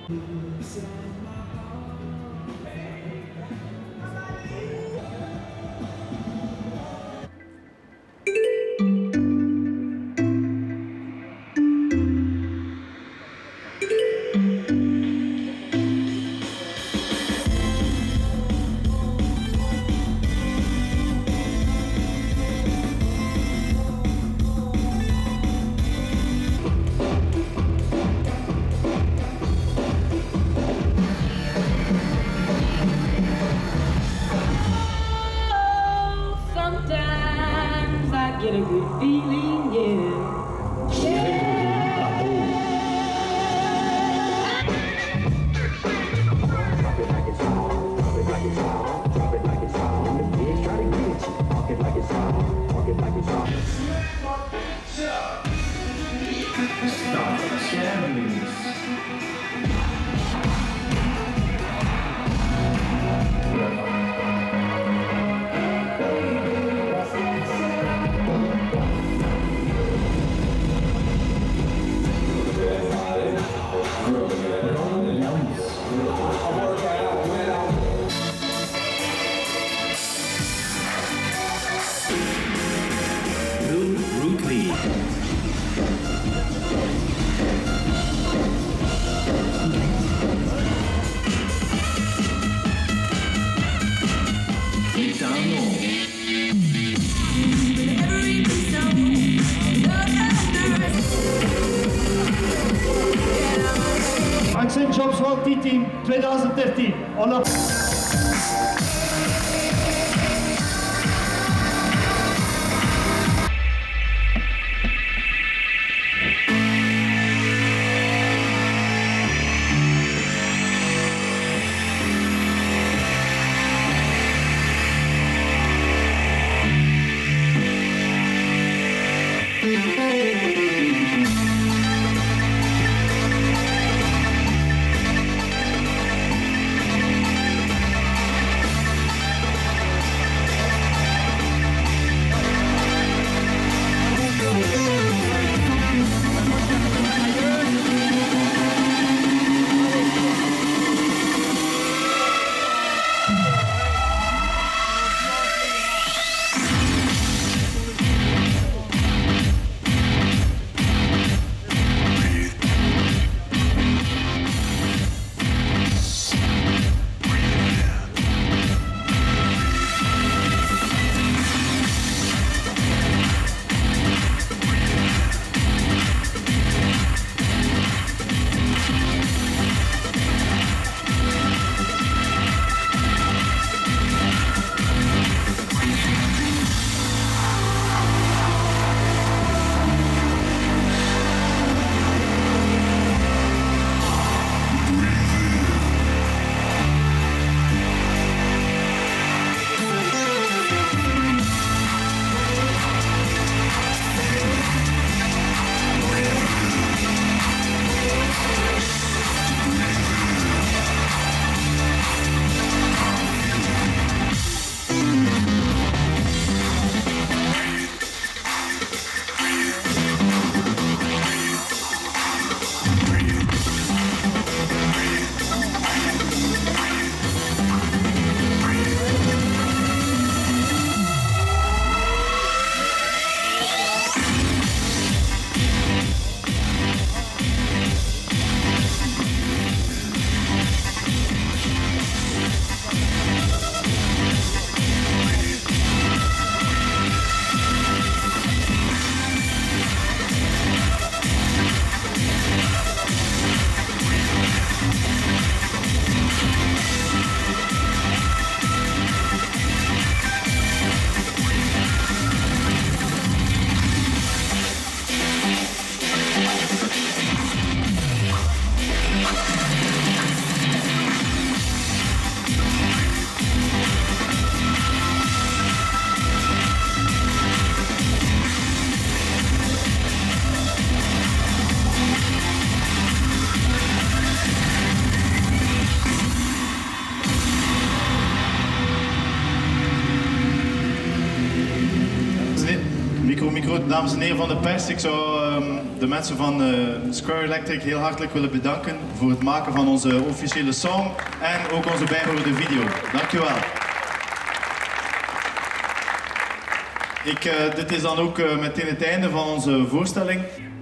Get a good feeling, yeah. Drop it like it's hot, drop it like it's hot, drop it like it's hot. The pigs try to get you, talk it like it's hot, talk it like it's hot. Stop jamming. Accent Jobs World T-Team 2013. Hola. Micro, dames en heren van de pers. Ik zou de mensen van Square Electric heel hartelijk willen bedanken voor het maken van onze officiële song en ook onze bijbehorende video. Dankjewel. Dit is dan ook meteen het einde van onze voorstelling.